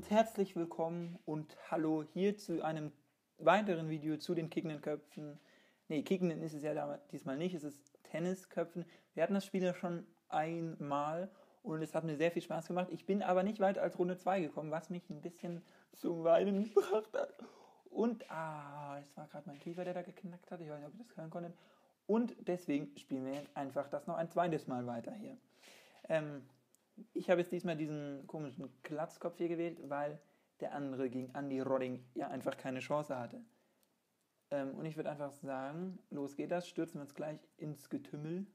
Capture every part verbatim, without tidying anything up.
und herzlich willkommen und hallo hier zu einem weiteren Video zu den kickenden Köpfen. Ne, kickenden ist es ja diesmal nicht, es ist Tennisköpfen. Wir hatten das Spiel ja schon einmal und es hat mir sehr viel Spaß gemacht. Ich bin aber nicht weiter als Runde zwei gekommen, was mich ein bisschen zum Weinen gebracht hat. Und, ah, es war gerade mein Kiefer, der da geknackt hat. Ich weiß nicht, ob ihr das hören konntet. Und deswegen spielen wir jetzt einfach das noch ein zweites Mal weiter hier. Ähm, ich habe jetzt diesmal diesen komischen Glatzkopf hier gewählt, weil der andere gegen Andy Rodding ja einfach keine Chance hatte. Ähm, und ich würde einfach sagen, los geht das, stürzen wir uns gleich ins Getümmel.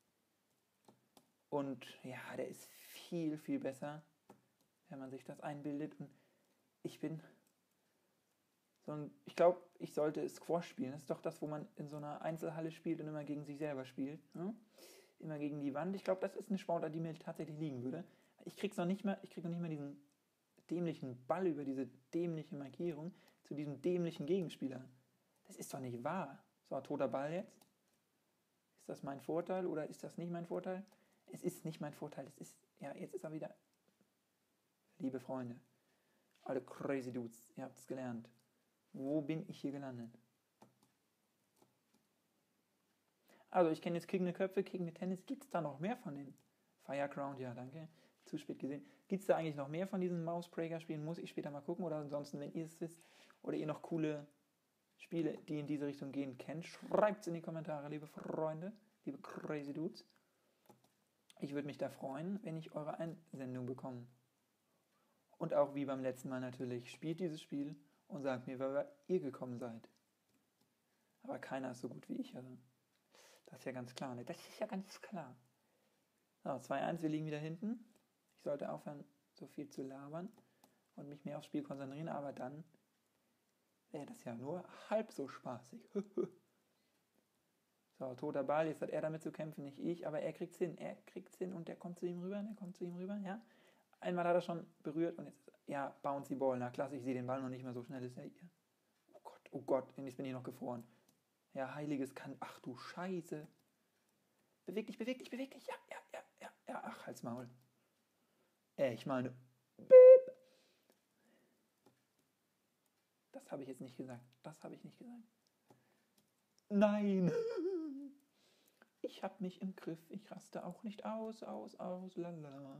Und ja, der ist viel, viel besser, wenn man sich das einbildet. Und ich bin so ein, ich glaube, ich sollte Squash spielen. Das ist doch das, wo man in so einer Einzelhalle spielt und immer gegen sich selber spielt. Ne? Immer gegen die Wand. Ich glaube, das ist eine Sportart, die mir tatsächlich liegen würde. Ich krieg's noch nicht mehr, ich krieg noch nicht mehr diesen dämlichen Ball über diese dämliche Markierung zu diesem dämlichen Gegenspieler. Das ist doch nicht wahr. So, toter Ball jetzt. Ist das mein Vorteil oder ist das nicht mein Vorteil? Es ist nicht mein Vorteil. Es ist, ja, jetzt ist er wieder. Liebe Freunde, alle crazy Dudes, ihr habt es gelernt. Wo bin ich hier gelandet? Also, ich kenne jetzt kickende Köpfe, kickende Tennis. Gibt es da noch mehr von den Firecrown? Ja, danke. Zu spät gesehen. Gibt es da eigentlich noch mehr von diesen Mausbreaker-Spielen? Muss ich später mal gucken. Oder ansonsten, wenn ihr es wisst oder ihr noch coole Spiele, die in diese Richtung gehen, kennt, schreibt es in die Kommentare, liebe Freunde, liebe Crazy Dudes. Ich würde mich da freuen, wenn ich eure Einsendung bekomme. Und auch wie beim letzten Mal natürlich, spielt dieses Spiel und sagt mir, wer ihr gekommen seid. Aber keiner ist so gut wie ich, also. Das ist ja ganz klar, ne? Das ist ja ganz klar. So, zwei eins, wir liegen wieder hinten. Ich sollte aufhören, so viel zu labern und mich mehr aufs Spiel konzentrieren, aber dann wäre das ja nur halb so spaßig. So, toter Ball, jetzt hat er damit zu kämpfen, nicht ich, aber er kriegt's hin, er kriegt's hin und der kommt zu ihm rüber, der kommt zu ihm rüber, ja. Einmal hat er schon berührt und jetzt, ja, Bouncy Ball, na klasse, ich sehe den Ball noch nicht mehr, so schnell ist er hier. Oh Gott, oh Gott, jetzt bin ich noch gefroren. Ja, heiliges kann, ach du Scheiße. Beweg dich, beweg dich, beweg dich, ja, ja, ja, ja, ja, ach, halt's Maul. Äh, ich meine, Beep. Das habe ich jetzt nicht gesagt, das habe ich nicht gesagt. Nein. Ich hab mich im Griff, ich raste auch nicht aus, aus, aus, lalala.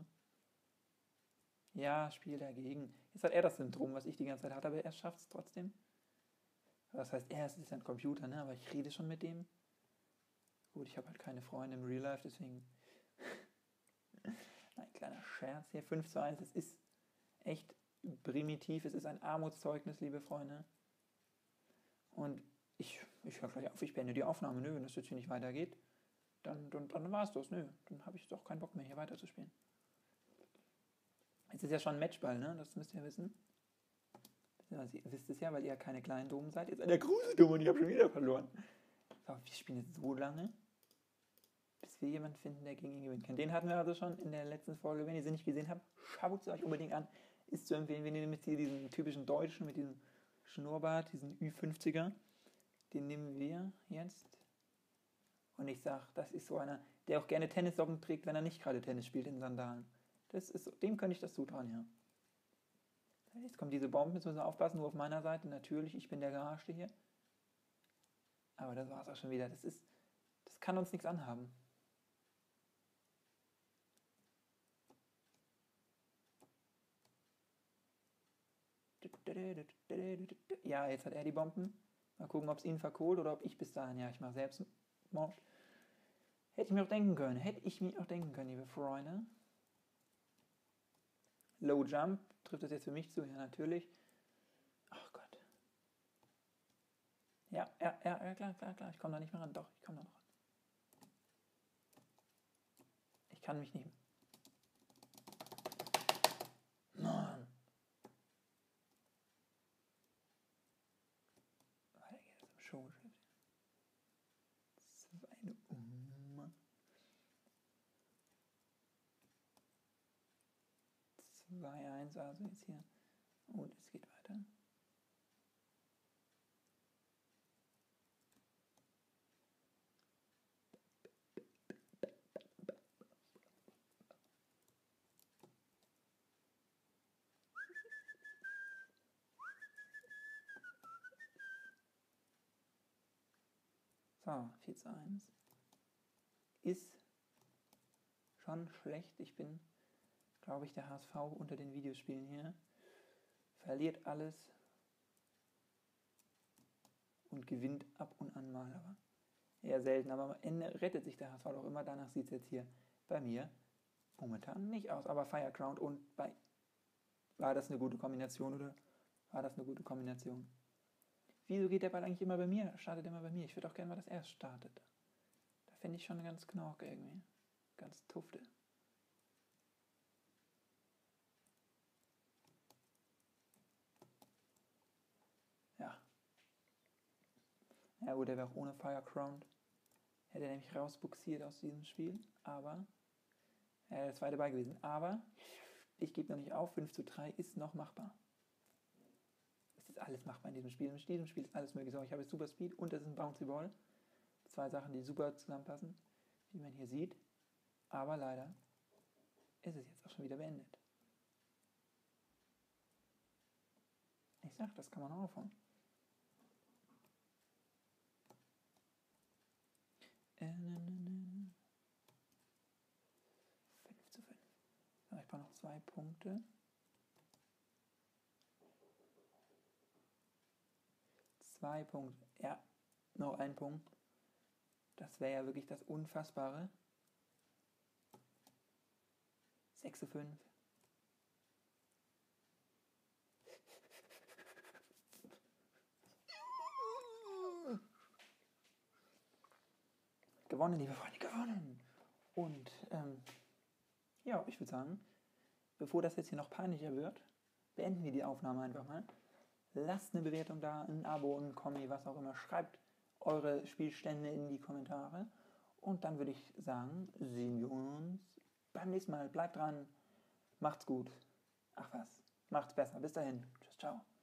Ja, Spiel dagegen. Jetzt hat er das Syndrom, was ich die ganze Zeit hatte, aber er schafft es trotzdem. Das heißt, er ist ein Computer, ne? Aber ich rede schon mit dem. Gut, ich habe halt keine Freunde im Real Life, deswegen. Ein kleiner Scherz hier. fünf zu eins, es ist echt primitiv, es ist ein Armutszeugnis, liebe Freunde. Und ich, ich höre gleich auf, ich beende die Aufnahme, nö, wenn das jetzt hier nicht weitergeht. Dann, dann, dann war es das, nö. Dann habe ich doch keinen Bock mehr, hier weiterzuspielen. Jetzt ist ja schon ein Matchball, ne? Das müsst ihr wissen. Ihr wisst es ja, weil ihr ja keine kleinen Domen seid. Jetzt der große Dumme und ich habe schon wieder verloren. So, wir spielen jetzt so lange, bis wir jemanden finden, der gegen ihn gewinnen kann. Den hatten wir also schon in der letzten Folge. Wenn ihr sie nicht gesehen habt, schaut sie euch unbedingt an. Ist zu empfehlen, wenn ihr mit hier diesen typischen Deutschen, mit diesem Schnurrbart, diesen Ü fünfziger, den nehmen wir jetzt. Und ich sag, das ist so einer, der auch gerne Tennissocken trägt, wenn er nicht gerade Tennis spielt in Sandalen. Das ist, dem könnte ich das zutrauen, ja. Jetzt kommt diese Bombe, jetzt müssen wir aufpassen, nur auf meiner Seite. Natürlich, ich bin der Gearschte hier. Aber das war's auch schon wieder. Das ist, das kann uns nichts anhaben. Ja, jetzt hat er die Bomben. Mal gucken, ob es ihn verkohlt oder ob ich bis dahin, ja, ich mache selbst Mord. Hätte ich mir auch denken können. Hätte ich mir auch denken können, liebe Freunde. Low Jump, trifft das jetzt für mich zu? Ja, natürlich. Ach Gott. Ja, ja, ja, ja, klar, klar, klar. Ich komme da nicht mehr ran. Doch, ich komme da noch ran. Ich kann mich nicht. Mann. Weiter geht es im Showgeschäft. Zwei um. zwei eins, also jetzt hier. Und es geht weiter. So, vier zu eins. Ist schon schlecht. Ich bin, glaube ich, der H S V unter den Videospielen hier. Verliert alles und gewinnt ab und an mal, aber eher selten. Aber am Ende rettet sich der H S V doch immer. Danach sieht es jetzt hier bei mir momentan nicht aus. Aber Fireground und bei... War das eine gute Kombination oder war das eine gute Kombination? Wieso geht der Ball eigentlich immer bei mir? Startet immer bei mir. Ich würde auch gerne mal, dass er es startet. Da finde ich schon ganz knorke irgendwie. Ganz tufte. Ja. Ja gut, der wäre auch ohne Fireground. Hätte er nämlich rausbuxiert aus diesem Spiel. Aber er wäre der zweite Ball gewesen. Aber ich gebe noch nicht auf. fünf zu drei ist noch machbar. Es ist alles machbar in diesem Spiel. In diesem Spiel ist alles möglich. So, ich habe jetzt Super Speed und es ist ein Bouncy Ball. Zwei Sachen, die super zusammenpassen, wie man hier sieht. Aber leider ist es jetzt auch schon wieder beendet. Ich sag, das kann man auch aufholen. fünf zu fünf. So, ich brauche noch zwei Punkte. Zwei Punkte. Ja, noch ein Punkt. Das wäre ja wirklich das Unfassbare. sechs zu fünf. Gewonnen, liebe Freunde, gewonnen. Und ähm, ja, ich würde sagen, bevor das jetzt hier noch peinlicher wird, beenden wir die Aufnahme einfach mal. Lasst eine Bewertung da, ein Abo, ein Kommi, was auch immer. Schreibt eure Spielstände in die Kommentare. Und dann würde ich sagen, sehen wir uns beim nächsten Mal. Bleibt dran, macht's gut. Ach was, macht's besser. Bis dahin. Tschüss, ciao.